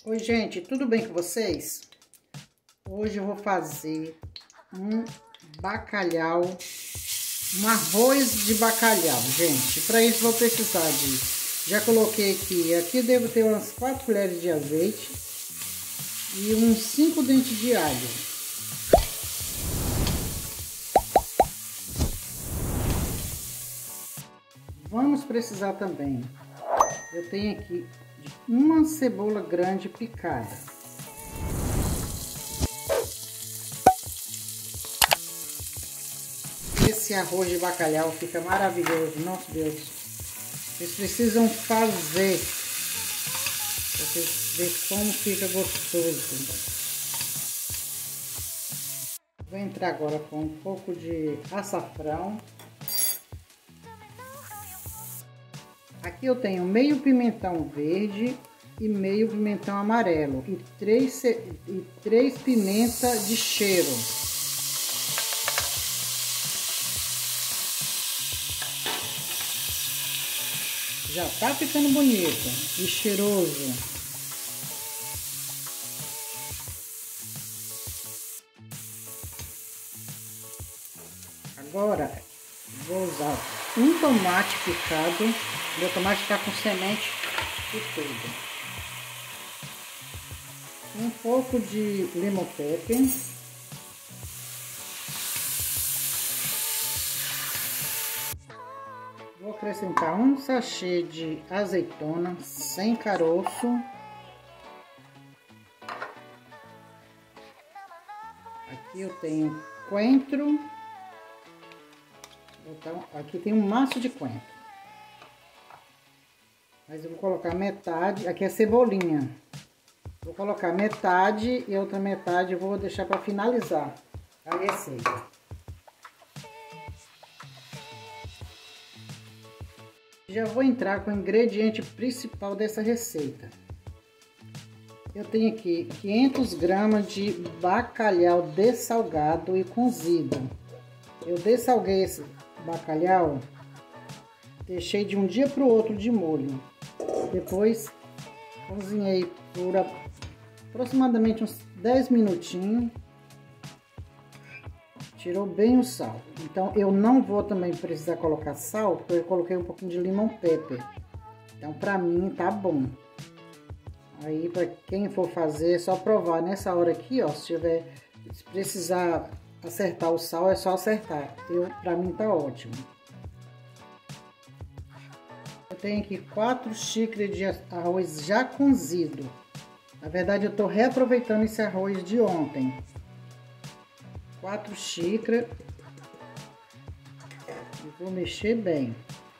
Oi, gente, tudo bem com vocês? Hoje eu vou fazer um bacalhau, um arroz de bacalhau, gente. Para isso vou precisar de, já coloquei aqui devo ter umas 4 colheres de azeite e uns 5 dentes de alho. Vamos precisar também, eu tenho aqui uma cebola grande picada. Esse arroz de bacalhau fica maravilhoso, nosso Deus. Vocês precisam fazer, pra vocês verem como fica gostoso. Vou entrar agora com um pouco de açafrão. Aqui eu tenho meio pimentão verde e meio pimentão amarelo e três pimentas de cheiro. Já tá ficando bonito e cheiroso. Agora vou usar um tomate picado. Meu tomate está com semente e tudo. Um pouco de lemon pepper. Vou acrescentar um sachê de azeitona sem caroço. Aqui eu tenho coentro. Então, aqui tem um maço de coentro. Mas eu vou colocar metade, aqui é cebolinha. Vou colocar metade e a outra metade eu vou deixar para finalizar a receita. Já vou entrar com o ingrediente principal dessa receita. Eu tenho aqui 500 gramas de bacalhau dessalgado e cozido. Eu dessalguei esse bacalhau, deixei de um dia para o outro de molho. Depois cozinhei por aproximadamente uns 10 minutinhos. Tirou bem o sal. Então eu não vou também precisar colocar sal, porque eu coloquei um pouquinho de lemon pepper. Então pra mim tá bom. Aí para quem for fazer é só provar nessa hora aqui, ó, se precisar acertar o sal é só acertar. Pra mim tá ótimo. Eu tenho aqui 4 xícaras de arroz já cozido. Na verdade, eu tô reaproveitando esse arroz de ontem. 4 xícaras. E vou mexer bem.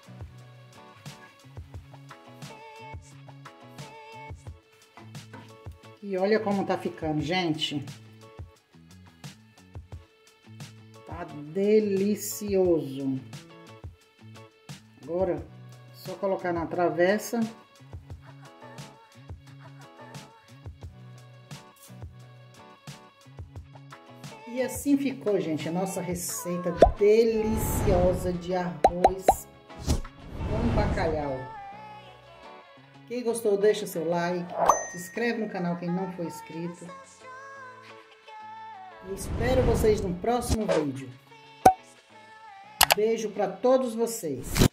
E olha como tá ficando, gente. Tá delicioso. Agora só colocar na travessa. E assim ficou, gente, a nossa receita deliciosa de arroz com bacalhau. Quem gostou, deixa seu like, se inscreve no canal quem não for inscrito. E espero vocês no próximo vídeo. Beijo para todos vocês.